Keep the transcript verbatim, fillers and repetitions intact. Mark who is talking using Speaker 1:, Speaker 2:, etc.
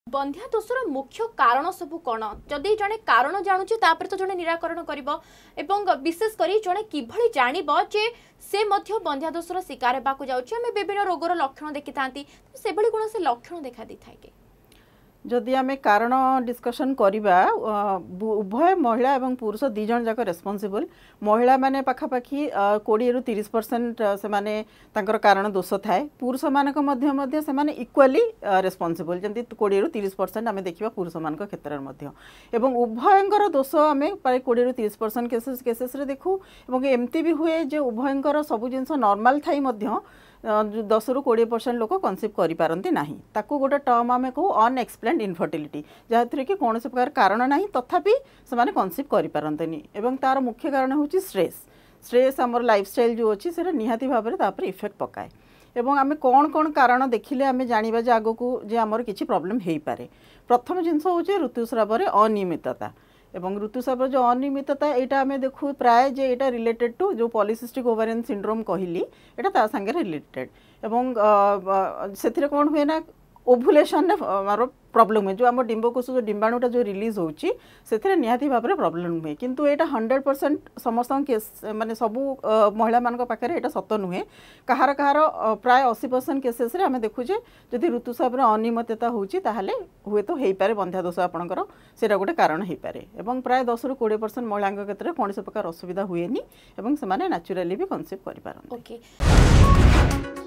Speaker 1: बंध्या दोषर मुख्य कारण सब कौन जदि जड़े कारण जानुचे तापर तो जड़े निराकरण करिबो एवं विशेष करी जड़े किभली जानिबो जे से मध्य बंध्या दोषर शिकार हेबाकु जाउछि आमे विभिन्न रोगर लक्षण देखि थांती से भली कोन से लक्षण देखा दी थाए के
Speaker 2: जदि आमे कारण डिस्कशन करिबा उभय महिला एवं पुरुष दी जन जाक रेस्पोंसिबल महिला माने पाखापाखि बीस रु तीस परसेंट से माने तांकर कारण दोष थाए पुरुष मानक मध्य मध्य से माने इक्वली रेस्पोंसिबल जंती बीस रु तीस परसेंट आमे देखिबा पुरुष मानक क्षेत्र में मध्य एवं उभयंकर दोष आमे प्राय बीस रु तीस परसेंट केसेस केसेस रे देखू एवं एमती भी हुए जे उभयंकर सब जिंस नॉर्मल थाई मध्य दस रु बीस परसेंट लोक कनसीव करि पारंती नाही ताकू गोटे टर्म आमे कहू अनएक्सप्लेन्ड इनफर्टिलिटी जहां कि कौन से प्रकार कारण नाही तथापि से माने कनसीव करि पारंतनी एवं तार मुख्य कारण होची स्ट्रेस स्ट्रेस हमर लाइफस्टाइल जो अछि सेरा निहाती भाव में तापर इफेक्ट पकाए एवं आमे कौन कौन कारण देखिले आमे जानिबा जे आगो को जे हमर किछि प्रॉब्लम हेई पारे प्रथम जिंस होची ऋतुस्राव रे अनियमितता एवं ऋतुस्राव जो अनियमितता एटा आमे देखु प्राय जे एटा रिलेटेड टू जो पॉलिसिस्टिक ओवेरियन सिंड्रोम कहिली एटा ता संगे रिलेटेड एवं सेथिरे कोन हुए ना ओभुलेशन मारो प्रॉब्लम है जो आम डिंबकोश जो डिंबाणुटा जो रिलीज होची सेथिरे निहाती भाव में प्रॉब्लम हुए किंतु एटा हंड्रेड परसेंट समस्त केस माने सबू महिला मानक पाखरे एटा सत नुहे कहार कहार प्राय अस्सी परसेंट केसेस रे आमे देखुजे जदि ऋतुस्राव रे अनियमितता होची ताहाले हुए तो हेई पारे बंध्या दोष आपनकर सेटा गोटे कारण हेई पारे एवं प्राय दस रु बीस परसेंट महिला क्षेत्र में कौन से प्रकार असुविधा हुएनी एवं से माने नेचुरली भी कनसीव करि पारन।
Speaker 1: ओके